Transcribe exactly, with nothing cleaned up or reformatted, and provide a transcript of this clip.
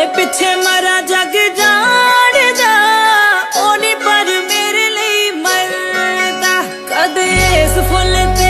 पिछे मरा जग जाणदा ओ नी पर मेरे लिए मरदा कदे इस फुल ते